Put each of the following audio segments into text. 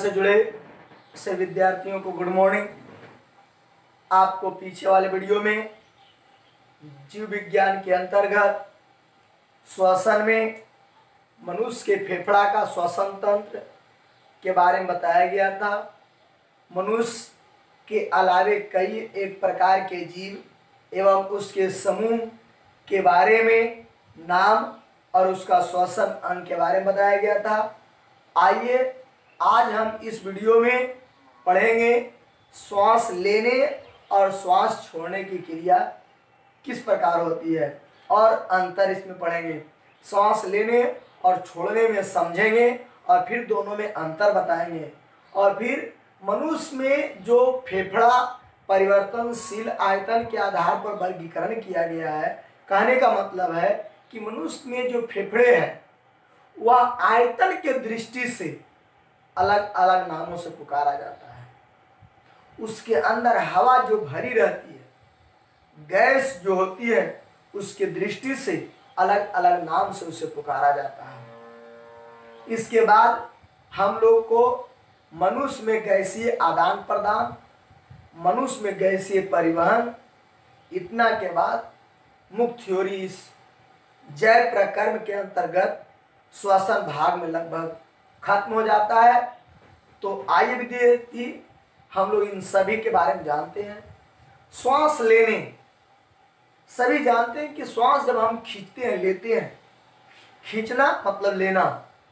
से जुड़े सभी विद्यार्थियों को गुड मॉर्निंग। आपको पीछे वाले वीडियो में जीव विज्ञान के अंतर्गत श्वसन में मनुष्य के फेफड़ा का श्वसन तंत्र के बारे में बताया गया था। मनुष्य के अलावे कई एक प्रकार के जीव एवं उसके समूह के बारे में नाम और उसका श्वसन अंग के बारे में बताया गया था। आइए आज हम इस वीडियो में पढ़ेंगे श्वास लेने और श्वास छोड़ने की क्रिया किस प्रकार होती है और अंतर इसमें पढ़ेंगे। श्वास लेने और छोड़ने में समझेंगे और फिर दोनों में अंतर बताएंगे। और फिर मनुष्य में जो फेफड़ा परिवर्तनशील आयतन के आधार पर वर्गीकरण किया गया है, कहने का मतलब है कि मनुष्य में जो फेफड़े हैं वह आयतन के दृष्टि से अलग अलग नामों से पुकारा जाता है। उसके अंदर हवा जो भरी रहती है, गैस जो होती है, उसके दृष्टि से अलग अलग नाम से उसे पुकारा जाता है। इसके बाद हम लोग को मनुष्य में गैसीय आदान प्रदान, मनुष्य में गैसीय परिवहन, इतना के बाद मुख्य थ्योरी इस जैव प्रकर्म के अंतर्गत श्वसन भाग में लगभग खत्म हो जाता है। तो आइए विद्यार्थी हम लोग इन सभी के बारे में जानते हैं। श्वास लेने, सभी जानते हैं कि श्वास जब हम खींचते हैं, लेते हैं, खींचना मतलब लेना,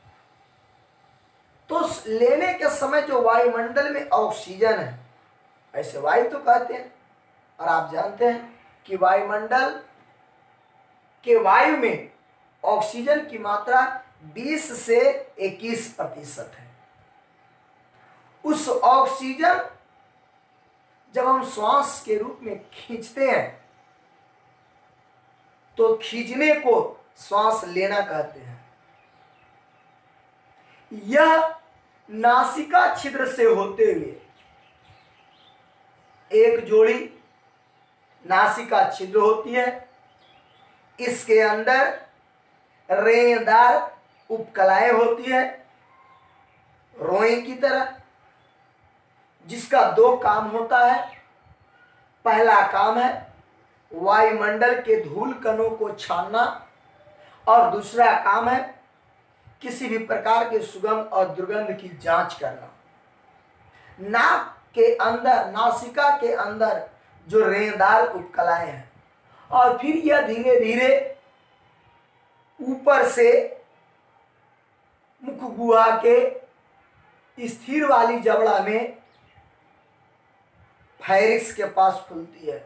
तो लेने के समय जो वायुमंडल में ऑक्सीजन है, ऐसे वायु तो कहते हैं, और आप जानते हैं कि वायुमंडल के वायु में ऑक्सीजन की मात्रा 20 से 21% है। उस ऑक्सीजन जब हम श्वास के रूप में खींचते हैं तो खींचने को श्वास लेना कहते हैं। यह नासिका छिद्र से होते हुए एक जोड़ी नासिका छिद्र होती है, इसके अंदर रेंगदार उपकलाएं होती है रोए की तरह, जिसका दो काम होता है। पहला काम है वायुमंडल के धूल कणों को छानना और दूसरा काम है किसी भी प्रकार के सुगंध और दुर्गंध की जांच करना। नाक के अंदर, नासिका के अंदर जो रेंगदार उपकलाएं हैं, और फिर यह धीरे धीरे ऊपर से मुख गुहा के स्थिर वाली जबड़ा में फायरिक्स के पास खुलती है।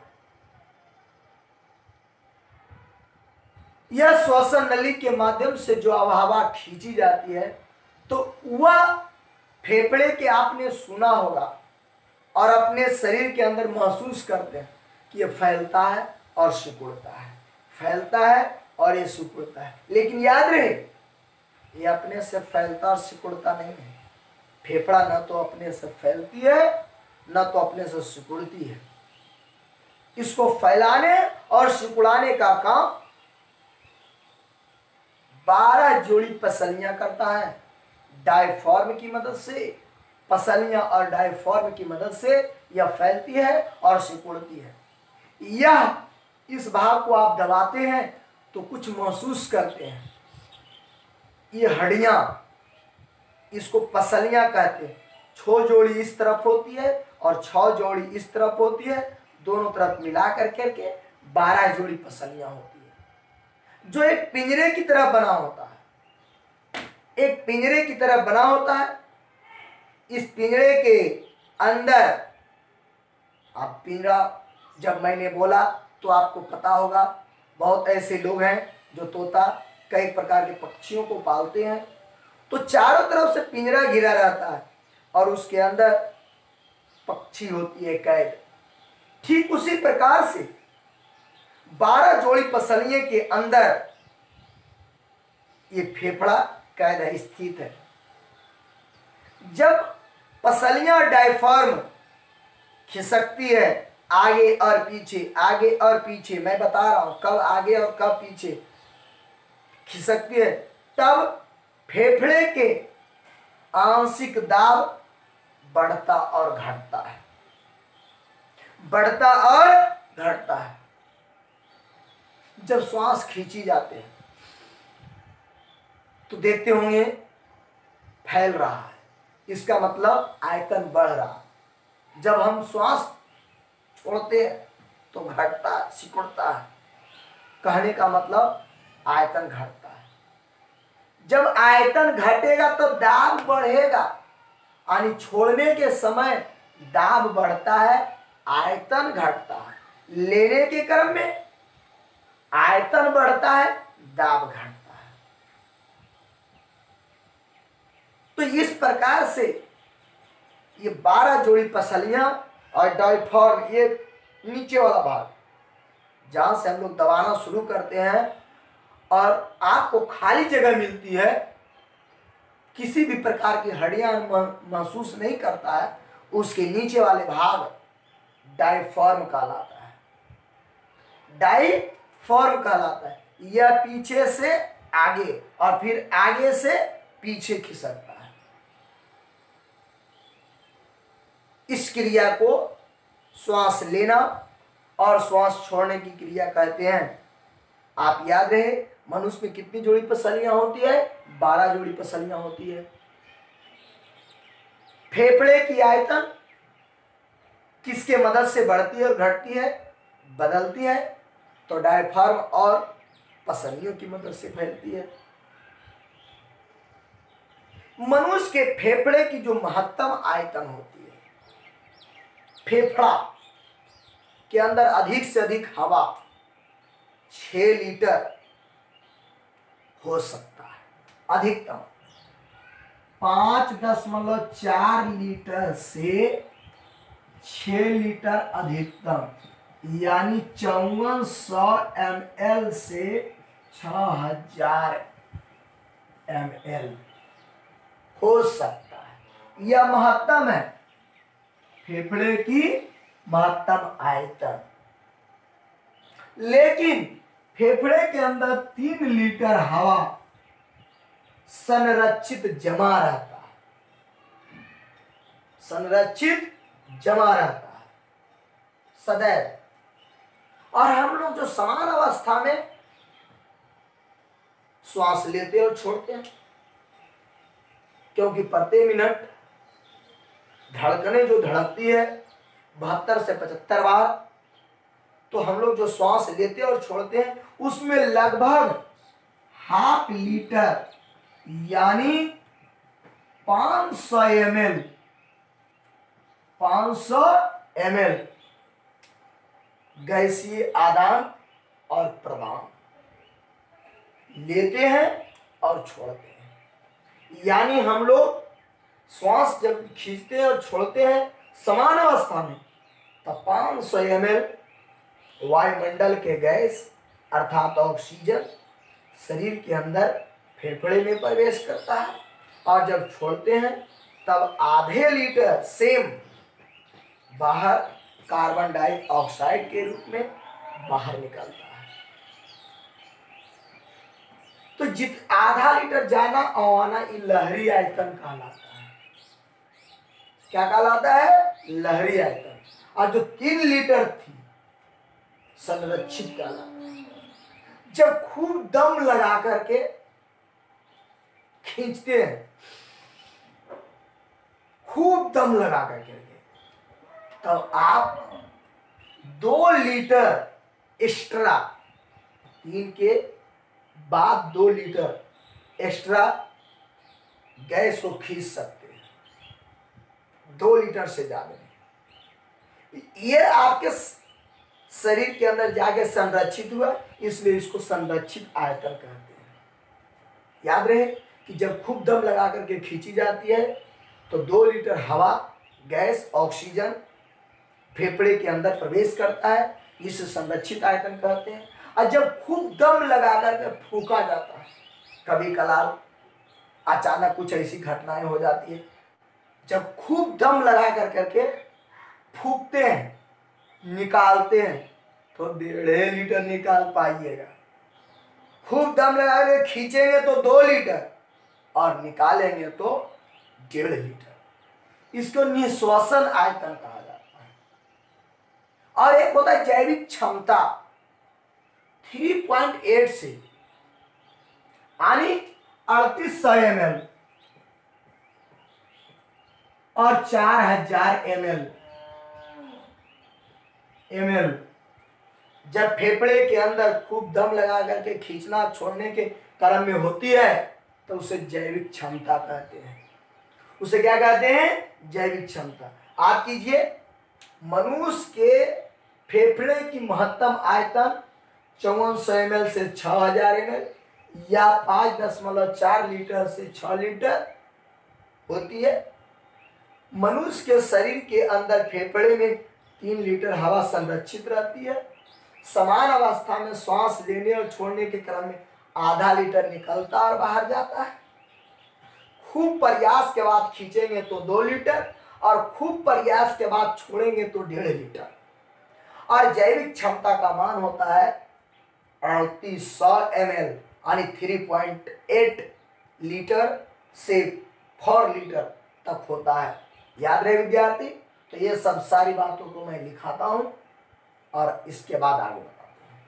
यह श्वसन नली के माध्यम से जो हवा खींची जाती है, तो वह फेफड़े के आपने सुना होगा और अपने शरीर के अंदर महसूस करते हैं कि यह फैलता है और सिकुड़ता है, फैलता है और ये सिकुड़ता है। लेकिन याद रहे, ये अपने से फैलता और सिकुड़ता नहीं है। फेफड़ा न तो अपने से फैलती है न तो अपने से सिकुड़ती है। इसको फैलाने और सिकुड़ाने का काम 12 जोड़ी पसलियां करता है। डायफ्राम की मदद से, पसलियां और डायफ्राम की मदद से यह फैलती है और सिकुड़ती है। यह इस भाग को आप दबाते हैं तो कुछ महसूस करते हैं। ये हड्डियां, इसको पसलियां कहते हैं। 6 जोड़ी इस तरफ होती है और 6 जोड़ी इस तरफ होती है। दोनों तरफ मिला करके 12 जोड़ी पसलियां होती है, जो एक पिंजरे की तरह बना होता है। एक पिंजरे की तरह बना होता है। इस पिंजरे के अंदर, अब पिंजरा जब मैंने बोला तो आपको पता होगा, बहुत ऐसे लोग हैं जो तोता, कई प्रकार के पक्षियों को पालते हैं, तो चारों तरफ से पिंजरा घिरा रहता है और उसके अंदर पक्षी होती है कैद। ठीक उसी प्रकार से 12 जोड़ी पसलियों के अंदर ये फेफड़ा कैद है, स्थित है। जब पसलियां डायफ्राम खिसकती है आगे और पीछे, आगे और पीछे, मैं बता रहा हूं कब आगे और कब पीछे खिसकती है, तब फेफड़े के आंशिक दाब बढ़ता और घटता है, बढ़ता और घटता है। जब श्वास खींची जाते हैं तो देखते होंगे फैल रहा है, इसका मतलब आयतन बढ़ रहा है। जब हम श्वास छोड़ते हैं तो घटता सिकुड़ता है, कहने का मतलब आयतन घटता है। जब आयतन घटेगा तो दाब बढ़ेगा, यानी छोड़ने के समय दाब बढ़ता है, आयतन घटता है। लेने के क्रम में आयतन बढ़ता है, दाब घटता है। तो इस प्रकार से ये 12 जोड़ी पसलियां और डायफ्राम, ये नीचे वाला भाग जहां से हम लोग दबाना शुरू करते हैं और आपको खाली जगह मिलती है, किसी भी प्रकार की हड्डियां महसूस नहीं करता है, उसके नीचे वाले भाग डायफ्राम कहलाता है। डायफ्राम कहलाता है। यह पीछे से आगे और फिर आगे से पीछे खिसकता है। इस क्रिया को श्वास लेना और श्वास छोड़ने की क्रिया कहते हैं। आप याद रहे, मनुष्य में कितनी जोड़ी पसलियां होती है? 12 जोड़ी पसलियां होती है। फेफड़े की आयतन किसके मदद से बढ़ती है और घटती है, बदलती है? तो डायफ्राम और पसलियों की मदद से फैलती है। मनुष्य के फेफड़े की जो महत्तम आयतन होती है, फेफड़ा के अंदर अधिक से अधिक हवा 6 लीटर हो सकता है। अधिकतम 5.4 लीटर से 6 लीटर अधिकतम, यानी 5400 ml से 6000 ml हो सकता है। यह महत्तम है, फेफड़े की महत्तम आयतन। लेकिन फेफड़े के अंदर 3 लीटर हवा संरक्षित जमा रहता है, संरक्षित जमा रहता है सदैव। और हम लोग जो समान अवस्था में श्वास लेते और छोड़ते हैं, क्योंकि प्रति मिनट धड़कनें जो धड़कती है 72 से 75 बार, तो हम लोग जो श्वास लेते और छोड़ते हैं उसमें लगभग ½ लीटर यानी 500 ml 500 ml गैसीय आदान और प्रदान लेते हैं और छोड़ते हैं। यानी हम लोग श्वास जब खींचते हैं और छोड़ते हैं समान अवस्था में, तब 500 ml वायुमंडल के गैस अर्थात ऑक्सीजन शरीर के अंदर फेफड़े में प्रवेश करता है, और जब छोड़ते हैं तब ½ लीटर सेम बाहर कार्बन डाइऑक्साइड के रूप में बाहर निकलता है। तो ½ लीटर जाना और आना, ये लहरी आयतन कहलाता है। क्या कहलाता है? लहरी आयतन। और जो 3 लीटर थी संरक्षित कहलाता है। जब खूब दम लगा करके खींचते हैं, खूब दम लगा करके, तब आप 2 लीटर एक्स्ट्रा, 3 के बाद 2 लीटर एक्स्ट्रा गैस को खींच सकते हैं, 2 लीटर से ज्यादा। ये आपके शरीर के अंदर जाके संरक्षित हुआ, इसलिए इसको संरक्षित आयतन कहते हैं। याद रहे कि जब खूब दम लगा करके खींची जाती है तो 2 लीटर हवा गैस ऑक्सीजन फेफड़े के अंदर प्रवेश करता है, इसे संरक्षित आयतन कहते हैं। और जब खूब दम लगा करके फूका जाता है, कभी कभार अचानक कुछ ऐसी घटनाएं हो जाती है, जब खूब दम लगा करके फूकते हैं, निकालते हैं, तो 1.5 लीटर निकाल पाइएगा। खूब दम लगा के खींचेंगे तो 2 लीटर और निकालेंगे तो 1.5 लीटर। इसको निःश्वसन आयतन कहा जाता है। और एक होता है जैविक क्षमता 3.8 से यानी 3800 ml और 4000 ml जब फेफड़े के अंदर खूब दम लगा करके खींचना छोड़ने के क्रम में होती है तो उसे जैविक क्षमता कहते हैं। उसे क्या कहते हैं? जैविक क्षमता। आप कीजिए, मनुष्य के फेफड़े की महत्तम आयतन 5400 ml से 6000 ml या 5.4 लीटर से 6 लीटर होती है। मनुष्य के शरीर के अंदर फेफड़े में 3 लीटर हवा संरक्षित रहती है। समान अवस्था में श्वास लेने और छोड़ने के क्रम में आधा लीटर निकलता और बाहर जाता है। खूब प्रयास के बाद खींचेंगे तो 2 लीटर और खूब प्रयास के बाद छोड़ेंगे तो 1.5 लीटर। और जैविक क्षमता का मान होता है 3800 ml यानी 3.8 लीटर से 4 लीटर तक होता है। याद रहे विद्यार्थी। तो ये सब सारी बातों को मैं लिखाता हूं और इसके बाद आगे बताता हूं।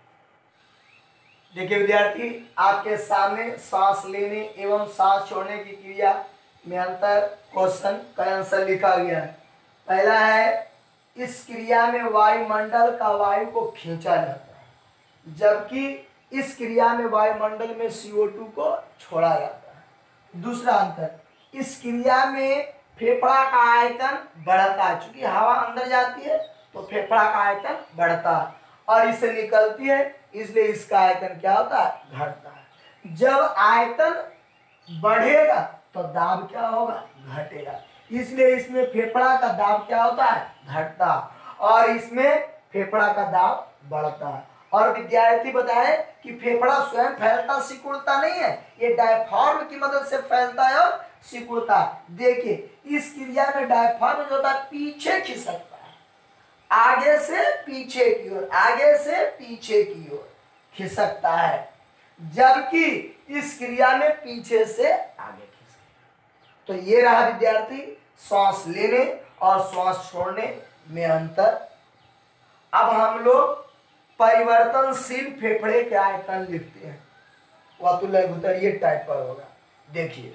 देखिए विद्यार्थी, आपके सामने सांस लेने एवं सांस छोड़ने की क्रिया में अंतर क्वेश्चन का आंसर लिखा गया है। पहला है, इस क्रिया में वायुमंडल का वायु को खींचा जाता है जबकि इस क्रिया में वायुमंडल में CO2 को छोड़ा जाता है। दूसरा अंतर, इस क्रिया में फेफड़ा का आयतन बढ़ता है। चूंकि हवा अंदर जाती है तो फेफड़ा का आयतन बढ़ता है और इससे निकलती है, इसलिए इसका आयतन क्या होता है? घटता है। जब आयतन बढ़ेगा तो दाब क्या होगा? घटेगा। इसलिए इसमें फेफड़ा का दाब क्या होता है? घटता और इसमें फेफड़ा का दाब बढ़ता है। और विद्यार्थी बताए कि फेफड़ा स्वयं फैलता सिकुड़ता नहीं है, ये डायफ्राम की मदद से फैलता है और सिकुड़ता है। देखिए, इस क्रिया में डायफ्राम जो होता है पीछे खिसकता है, आगे से पीछे की ओर, आगे से पीछे की ओर खिसकता है, जबकि इस क्रिया में पीछे से आगे खिसकता। तो ये रहा विद्यार्थी श्वास लेने और श्वास छोड़ने में अंतर। अब हम लोग परिवर्तनशील फेफड़े के आयतन लिखते हैं। वातुलय ये टाइप पर होगा। देखिए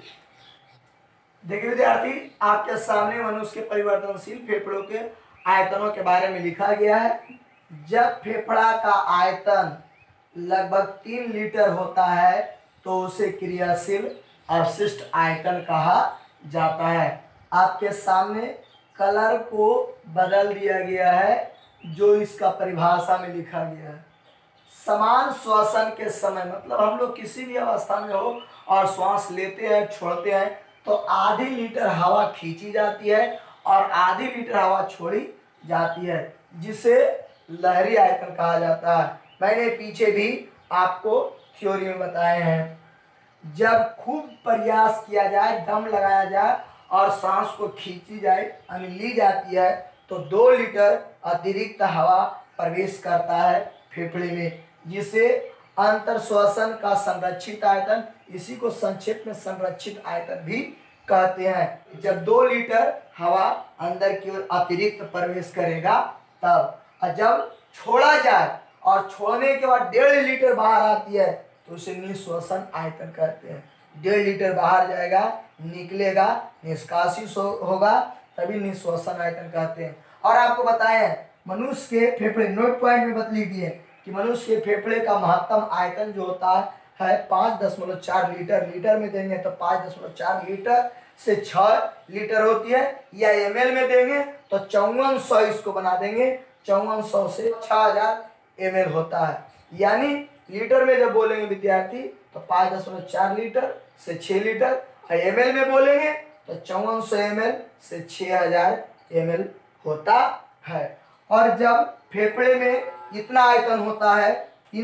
विद्यार्थी, आपके सामने मनुष्य के परिवर्तनशील फेफड़ों के आयतनों के बारे में लिखा गया है। जब फेफड़ा का आयतन लगभग 3 लीटर होता है तो उसे क्रियाशील अवशिष्ट आयतन कहा जाता है। आपके सामने कलर को बदल दिया गया है जो इसका परिभाषा में लिखा गया है। समान श्वसन के समय, मतलब हम लोग किसी भी अवस्था में हो और श्वास लेते हैं छोड़ते हैं तो आधी लीटर हवा खींची जाती है और आधी लीटर हवा छोड़ी जाती है, जिसे लहरी आयतन कहा जाता है। मैंने पीछे भी आपको थ्योरी में बताए हैं। जब खूब प्रयास किया जाए, दम लगाया जाए और सांस को खींची जाए यानी ली जाती है तो 2 लीटर अतिरिक्त हवा प्रवेश करता है फेफड़े में, जिसे अंतर श्वसन का संरक्षित आयतन, इसी को संक्षेप में संरक्षित आयतन भी कहते हैं। जब 2 लीटर हवा अंदर की ओर अतिरिक्त प्रवेश करेगा तब, और जब छोड़ा जाए और छोड़ने के बाद 1.5 लीटर बाहर आती है तो उसे निःश्वसन आयतन कहते हैं। 1.5 लीटर बाहर जाएगा, निकलेगा, निष्कासित होगा, तभी निःश्वसन आयतन कहते हैं। और आपको बताएं, मनुष्य के फेफड़े, नोट पॉइंट में बतली दिए कि मनुष्य के फेफड़े का महत्तम आयतन जो होता है 5.4 लीटर। लीटर में देंगे तो 5.4 लीटर से 6 लीटर होती है, या ml में देंगे तो 5400 इसको बना देंगे, 5400 से 6000 ml होता है। यानी लीटर में जब बोलेंगे विद्यार्थी तो 5.4 लीटर से 6 लीटर, और ml में बोलेंगे तो 5400 ml से 6000 ml होता है। और जब फेफड़े में इतना आयतन होता है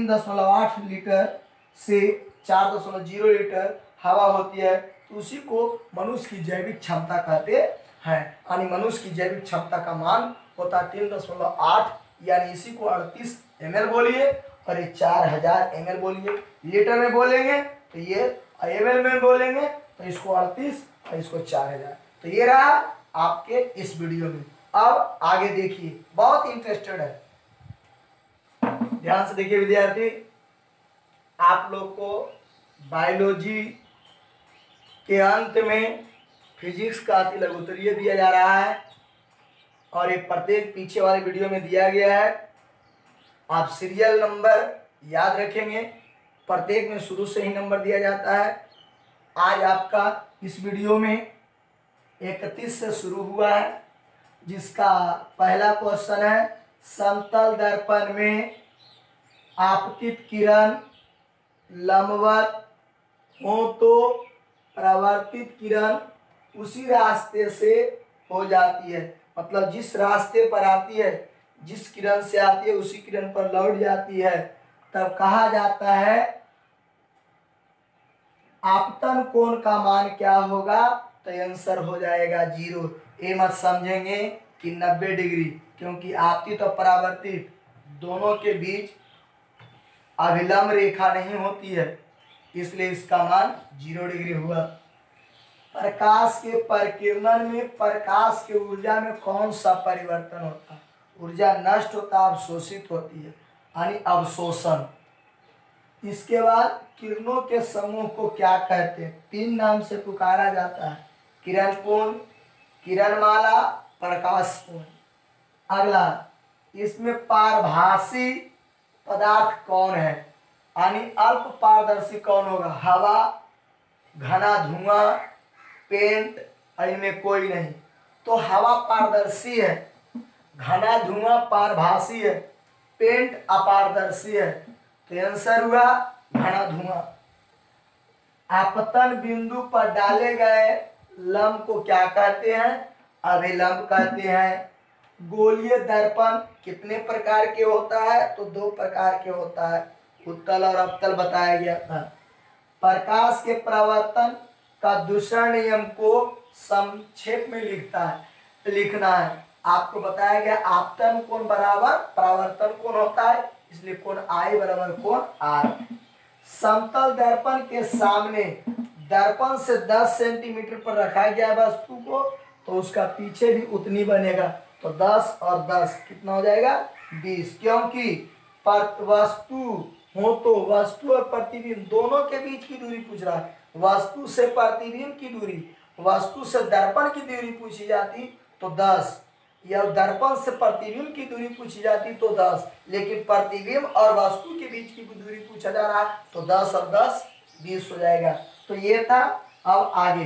3.8 लीटर से 4.0 लीटर हवा होती है तो उसी को मनुष्य की जैविक क्षमता कहते हैं। यानी मनुष्य की जैविक क्षमता का मान होता है 3.8, यानी इसी को 38 ml बोलिए और ये 4000 ml बोलिए। लीटर में बोलेंगे तो ये, ml में बोलेंगे तो इसको 38 और इसको 4000। तो ये रहा आपके इस वीडियो में। अब आगे देखिए, बहुत इंटरेस्टेड है, ध्यान से देखिए विद्यार्थी। आप लोग को बायोलॉजी के अंत में फिजिक्स का अति लघुत्तरीय दिया जा रहा है और ये प्रत्येक पीछे वाले वीडियो में दिया गया है। आप सीरियल नंबर याद रखेंगे, प्रत्येक में शुरू से ही नंबर दिया जाता है। आज आपका इस वीडियो में 31 से शुरू हुआ है, जिसका पहला क्वेश्चन है, समतल दर्पण में आपतित किरण लंबवत हो तो परावर्तित किरण उसी रास्ते से हो जाती है। मतलब जिस रास्ते पर आती है, जिस किरण से आती है उसी किरण पर लौट जाती है, तब कहा जाता है आपतन कोण का मान क्या होगा, तो आंसर हो जाएगा 0। ये मत समझेंगे कि 90 डिग्री, क्योंकि आपतित और परावर्तित दोनों के बीच अभिलंब रेखा नहीं होती है, इसलिए इसका मान 0 डिग्री हुआ। प्रकाश के परिकिरणन में प्रकाश के ऊर्जा में कौन सा परिवर्तन होता है? ऊर्जा नष्ट होता है, अवशोषित होती है, यानी अवशोषण। इसके बाद किरणों के समूह को क्या कहते हैं? 3 नाम से पुकारा जाता है, किरण पुंज, किरणमाला, प्रकाश पुंज। अगला, इसमें पारभासी पदार्थ कौन है, यानी अल्प पारदर्शी कौन होगा? हवा, घना धुआं, पेंट, इनमें कोई नहीं। तो हवा पारदर्शी है, घना धुआं पारभासी है, पेंट अपारदर्शी है, तो आंसर हुआ घना धुआं। आपतन बिंदु पर डाले गए लंब को क्या कहते हैं? अभिलंब कहते हैं। गोलीय दर्पण कितने प्रकार के होता है? तो 2 प्रकार के होता है, उत्तल और अवतल बताया गया था। प्रकाश के परावर्तन का दूसरा नियम को संक्षेप में लिखना है। आपको बताया गया आपतन कोण बराबर परावर्तन कोण होता है, इसलिए कोण I बराबर कोण R। समतल दर्पण के सामने दर्पण से 10 सेंटीमीटर पर रखा गया वस्तु को, तो उसका पीछे भी उतनी बनेगा, तो 10 और 10 कितना हो जाएगा? 20। क्योंकि वस्तु हो तो वस्तु और प्रतिबिंब दोनों के बीच की दूरी पूछ रहा है। वस्तु से प्रतिबिंब की दूरी, वस्तु से दर्पण की दूरी पूछी जाती तो 10, या दर्पण से प्रतिबिंब की दूरी पूछी जाती तो 10, लेकिन प्रतिबिंब और वस्तु के बीच की दूरी पूछा जा रहा है, तो 10 और 10 20 हो जाएगा। तो ये था। अब आगे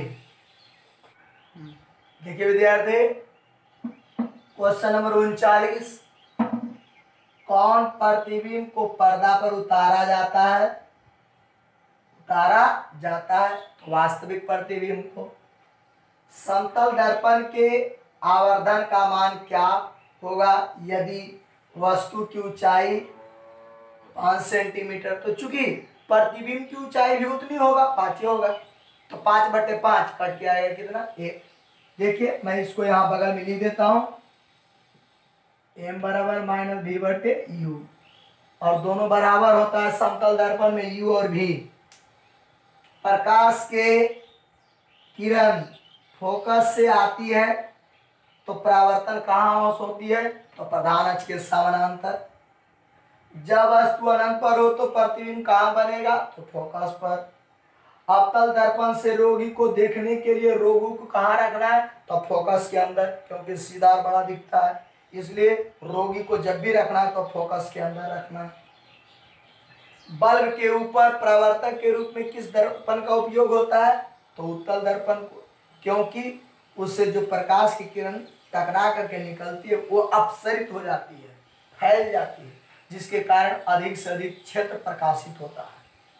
देखिए विद्यार्थी, क्वेश्चन नंबर 39, कौन प्रतिबिंब को पर्दा पर उतारा जाता है? तो वास्तविक प्रतिबिंब को। समतल दर्पण के आवर्धन का मान क्या होगा यदि वस्तु की ऊंचाई 5 सेंटीमीटर? तो चूंकि प्रतिबिंब की ऊंचाई भी उतनी होगा, 5 होगा, तो 5/5 कट के आएगा कितना? 1। देखिए मैं इसको यहाँ बगल में लिख देता हूँ, m बराबर -v/u, और दोनों बराबर होता है समतल दर्पण में u और v। प्रकाश के किरण फोकस से आती है तो परावर्तन कहाँ होती है? तो प्रधान अक्ष के समानांतर। जब वस्तु अनंत पर हो तो प्रतिबिंब कहाँ बनेगा? तो फोकस पर। अवतल दर्पण से रोगी को देखने के लिए रोगी को कहाँ रखना है? तो फोकस के अंदर, क्योंकि सीधा और बड़ा दिखता है, इसलिए रोगी को जब भी रखना है तो फोकस के अंदर रखना है। बल्ब के ऊपर परावर्तक के रूप में किस दर्पण का उपयोग होता है? तो उत्तल दर्पण को, क्योंकि उससे जो प्रकाश की किरण टकरा करके निकलती है वो अपसरित हो जाती है, फैल जाती है, जिसके कारण अधिक से अधिक क्षेत्र प्रकाशित होता है।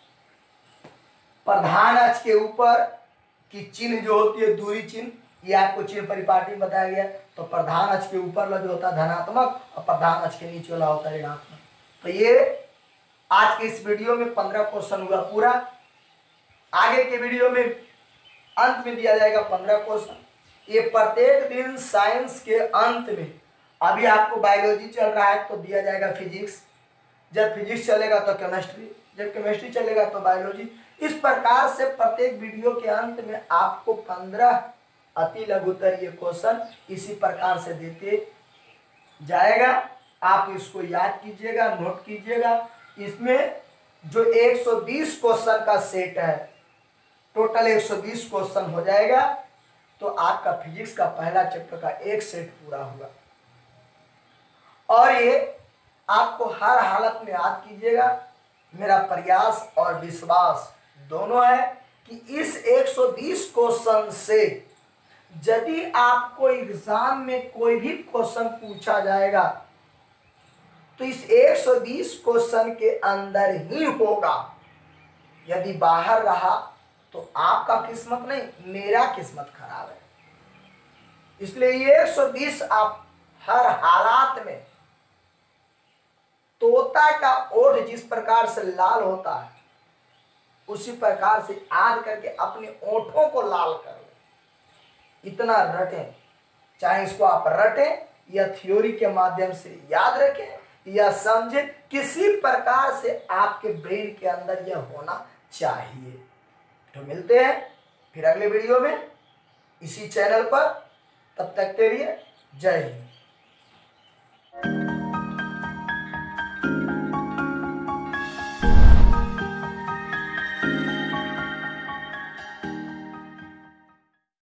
प्रधान अक्ष के ऊपर की चिन्ह जो होती है, दूरी चिन्ह, ये आपको चिन्ह परिपाटी में बताया गया। तो प्रधान अक्ष के ऊपर वाला जो होता है धनात्मक, और प्रधान अक्ष के नीचे वाला होता है ऋणात्मक। तो ये आज के इस वीडियो में 15 क्वेश्चन हुआ पूरा। आगे के वीडियो में अंत में दिया जाएगा 15 क्वेश्चन। ये प्रत्येक दिन साइंस के अंत में, अभी आपको बायोलॉजी चल रहा है तो दिया जाएगा फिजिक्स, जब फिजिक्स चलेगा तो केमिस्ट्री, जब केमिस्ट्री चलेगा तो बायोलॉजी। इस प्रकार से प्रत्येक वीडियो के अंत में आपको 15 अति लघुत्तर ये क्वेश्चन इसी प्रकार से देते जाएगा। आप इसको याद कीजिएगा, नोट कीजिएगा। इसमें जो 120 क्वेश्चन का सेट है, टोटल 120 क्वेश्चन हो जाएगा, तो आपका फिजिक्स का पहला चैप्टर का एक सेट पूरा होगा। और ये आपको हर हालत में याद कीजिएगा। मेरा प्रयास और विश्वास दोनों है कि इस 120 क्वेश्चन से यदि आपको एग्जाम में कोई भी क्वेश्चन पूछा जाएगा तो इस 120 क्वेश्चन के अंदर ही होगा। यदि बाहर रहा तो आपका किस्मत नहीं, मेरा किस्मत खराब है। इसलिए ये 120 आप हर हालात में, तोता का ओठ जिस प्रकार से लाल होता है उसी प्रकार से याद करके अपने ओठों को लाल कर ले। इतना रटें, चाहे इसको आप रटें या थ्योरी के माध्यम से याद रखें या समझें, किसी प्रकार से आपके ब्रेन के अंदर यह होना चाहिए। तो मिलते हैं फिर अगले वीडियो में इसी चैनल पर। तब तक के लिए जय हिंद।